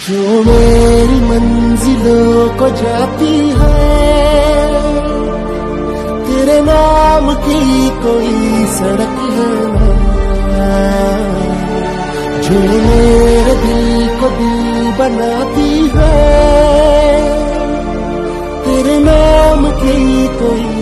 जो मेरी मंजिलों को जाती है, तेरे नाम की कोई सड़क है ना, जो मेरे दिल को दिल बनाती है, तेरे नाम की कोई